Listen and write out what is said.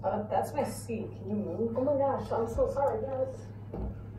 That's my seat. Can you move? Oh my gosh, I'm so sorry, guys.